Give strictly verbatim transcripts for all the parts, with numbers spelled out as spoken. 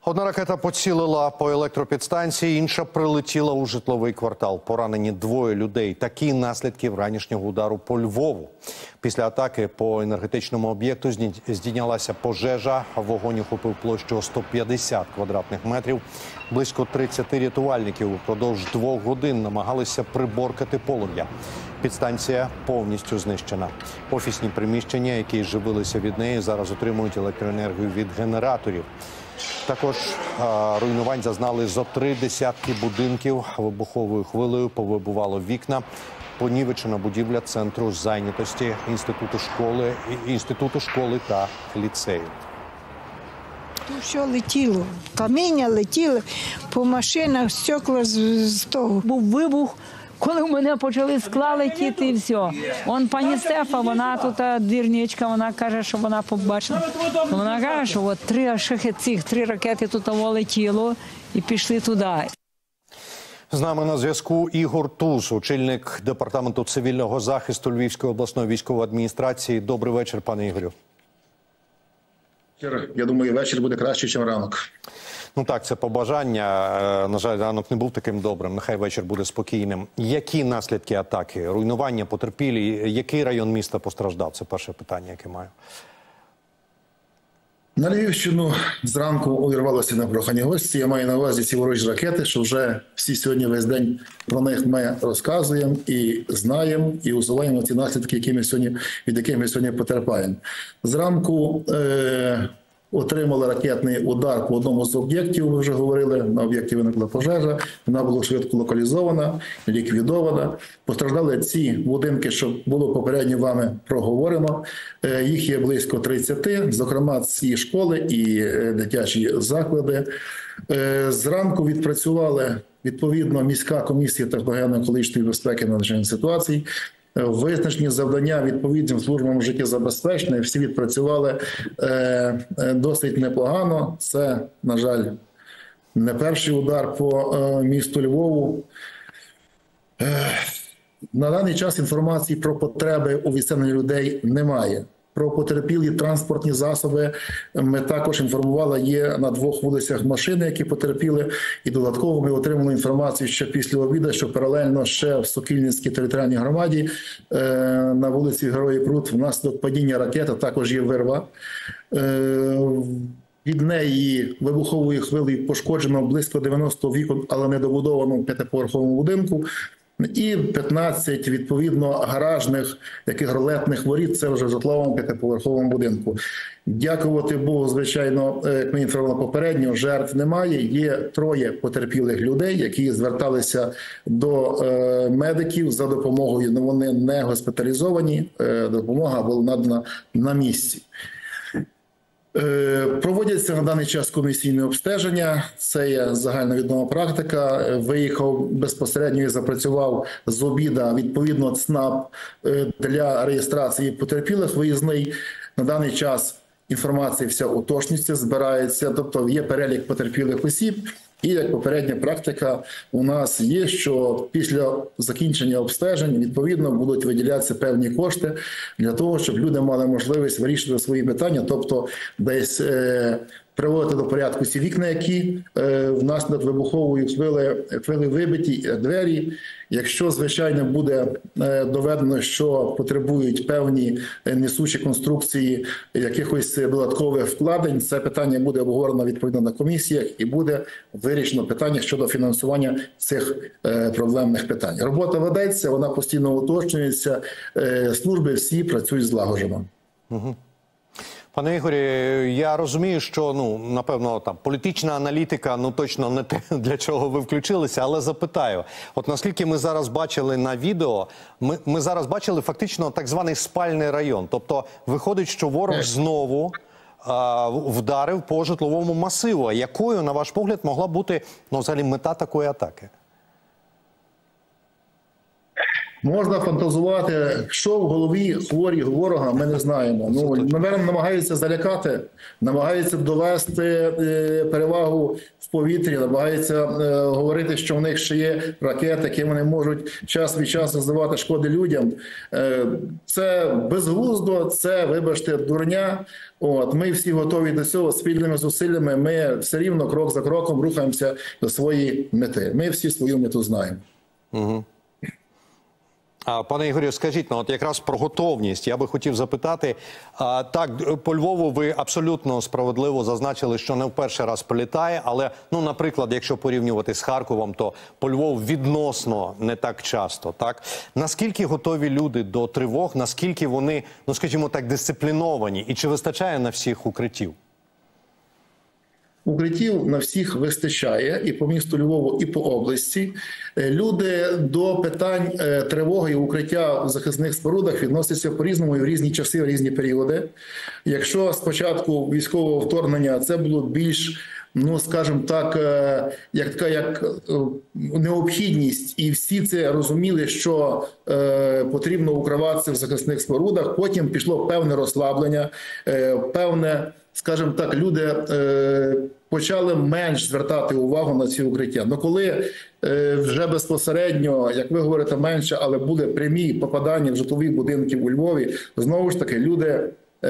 Одна ракета поцілила по електропідстанції, інша прилетіла у житловий квартал. Поранені двоє людей. Такі наслідки вранішнього удару по Львову. Після атаки по енергетичному об'єкту здійнялася пожежа. Вогонь охопив площу сто п'ятдесят квадратних метрів. Близько тридцяти рятувальників упродовж двох годин намагалися приборкати полум'я. Підстанція повністю знищена. Офісні приміщення, які живилися від неї, зараз отримують електроенергію від генераторів. Також а, руйнувань зазнали зо три десятки будинків. Вибуховою хвилею повибувало вікна. Понівечена будівля центру зайнятості, інституту школи, інституту школи та ліцею. Тут все летіло, каміння летіли по машинах, стекла з, з того. Був вибух, коли в мене почали скла летіти і все. Он пані Стефа, вона тут двірничка, вона каже, що вона побачила. Вона каже, що от три шахи цих, три ракети тут летіло і пішли туди. З нами на зв'язку Ігор Туз, очільник департаменту цивільного захисту Львівської обласної військової адміністрації. Добрий вечір, пане Ігорю. Я думаю, вечір буде краще, ніж ранок. Ну так, це побажання. На жаль, ранок не був таким добрим. Нехай вечір буде спокійним. Які наслідки атаки? Руйнування, потерпілі? Який район міста постраждав? Це перше питання, яке маю. На Львівщину зранку увірвалося на прохання гості. Я маю на увазі ці ворожі ракети, що вже всі сьогодні весь день про них ми розказуємо і знаємо, і усуваємо ці наслідки, які ми сьогодні, від яких ми сьогодні потерпаємо. Зранку е отримали ракетний удар по одному з об'єктів, ми вже говорили, на об'єкті виникла пожежа, вона була швидко локалізована, ліквідована. Постраждали ці будинки, що було попередньо вами проговорено, їх є близько тридцяти, зокрема ці школи і дитячі заклади. Зранку відпрацювали відповідно міська комісія техногенно-екологічної безпеки на надзвичайних ситуацій. Визначені завдання відповідним службам життєзабезпечення, всі відпрацювали е, досить непогано. Це, на жаль, не перший удар по е, місту Львову. Е, на даний час інформації про потреби у відселенні людей немає. Про потерпілі транспортні засоби ми також інформували, є на двох вулицях машини, які потерпіли. І додатково ми отримали інформацію ще після обіду, що паралельно ще в Сокільницькій територіальній громаді на вулиці Героїв Прут внаслідок падіння ракети також є вирва. Від неї вибуховою хвилею пошкоджено близько дев'яноста вікон, але недобудованому п'ятиповерховому будинку. І п'ятнадцять, відповідно, гаражних, яких ролетних воріт, це вже в житловому п'ятиповерховому будинку. Дякувати Богу, звичайно, як ми інформували попередньо, жертв немає. Є троє потерпілих людей, які зверталися до е, медиків за допомогою, але вони не госпіталізовані, е, допомога була надана на місці. Проводяться на даний час комісійне обстеження, це є загальновідома практика. Виїхав безпосередньо і запрацював з обіда відповідно ЦНАП для реєстрації потерпілих виїзний. На даний час інформація вся уточнюється, збирається, тобто є перелік потерпілих осіб. І як попередня практика у нас є, що після закінчення обстежень відповідно будуть виділятися певні кошти для того, щоб люди мали можливість вирішити свої питання, тобто десь е, приводити до порядку ці вікна, які е, внаслідок вибухової хвили, хвили вибиті, двері. Якщо, звичайно, буде е, доведено, що потребують певні несучі конструкції якихось додаткових вкладень, це питання буде обговорено відповідно на комісіях і буде вирішено питання щодо фінансування цих е, проблемних питань. Робота ведеться, вона постійно уточнюється, е, служби всі працюють злагоджено. Угу. Пане Ігорі, я розумію, що, ну, напевно, там політична аналітика, ну, точно не те, для чого ви включилися, але запитаю. От наскільки ми зараз бачили на відео, ми, ми зараз бачили фактично так званий спальний район. Тобто виходить, що ворог знову а, вдарив по житловому масиву. А якою, на ваш погляд, могла бути, ну, взагалі, мета такої атаки? Можна фантазувати, що в голові хворі ворога, ми не знаємо. Ну, напевно, намагаються залякати, намагаються довести е, перевагу в повітрі, намагаються е, говорити, що в них ще є ракети, які вони можуть час від часу завдавати шкоди людям. Е, це безглуздо, це, вибачте, дурня. От, ми всі готові до цього, спільними зусиллями ми все рівно крок за кроком рухаємося до своєї мети. Ми всі свою мету знаємо. Угу. А, пане Ігорю, скажіть, ну, от якраз про готовність я би хотів запитати. А, так, по Львову ви абсолютно справедливо зазначили, що не в перший раз прилітає, але, ну, наприклад, якщо порівнювати з Харковом, то по Львову відносно не так часто, так? Наскільки готові люди до тривог, наскільки вони, ну, скажімо так, дисципліновані, і чи вистачає на всіх укриттів? Укриттів на всіх вистачає і по місту Львову, і по області. Люди до питань тривоги і укриття в захисних спорудах відносяться по-різному і в різні часи, в різні періоди. Якщо спочатку військового вторгнення це було більш, ну, скажімо так, як така як необхідність, і всі це розуміли, що е, потрібно укриватися в захисних спорудах, потім пішло певне розслаблення, е, певне, скажімо так, люди е, почали менш звертати увагу на ці укриття. Ну, коли е, вже безпосередньо, як ви говорите, менше, але були прямі попадання в житлові будинки у Львові, знову ж таки, люди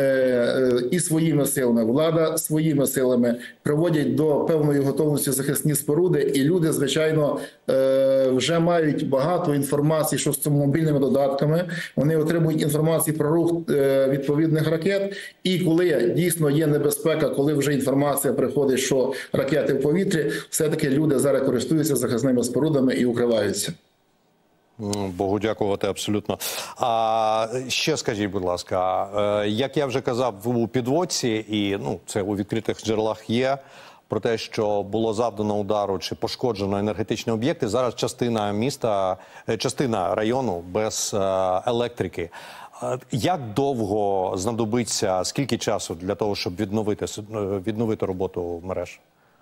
і своїми силами, влада своїми силами приводять до певної готовності захисні споруди, і люди, звичайно, вже мають багато інформації, що з цими мобільними додатками, вони отримують інформацію про рух відповідних ракет, і коли дійсно є небезпека, коли вже інформація приходить, що ракети в повітрі, все-таки люди зараз користуються захисними спорудами і укриваються. Богу дякувати, абсолютно. А ще скажіть, будь ласка, як я вже казав у підводці, і, ну, це у відкритих джерелах є, про те, що було завдано удару чи пошкоджено енергетичні об'єкти, зараз частина міста, частина району без електрики. Як довго знадобиться, скільки часу для того, щоб відновити, відновити роботу мереж?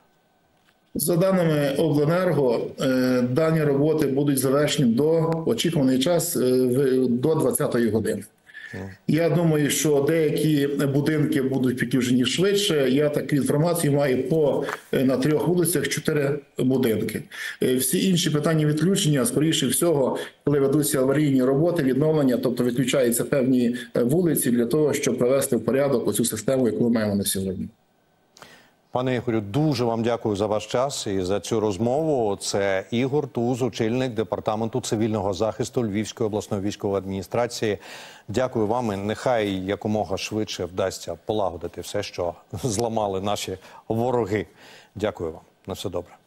За даними обленерго, дані роботи будуть завершені до очікуваний час до двадцятої години. Я думаю, що деякі будинки будуть підключені швидше. Я таку інформацію маю по на трьох вулицях чотири будинки. Всі інші питання відключення, скоріше всього, коли ведуться аварійні роботи, відновлення, тобто відключаються певні вулиці для того, щоб привести в порядок оцю систему, яку ми маємо на сьогодні. Пане Ігорю, дуже вам дякую за ваш час і за цю розмову. Це Ігор Туз, очільник Департаменту цивільного захисту Львівської обласної військової адміністрації. Дякую вам і нехай якомога швидше вдасться полагодити все, що зламали наші вороги. Дякую вам. На все добре.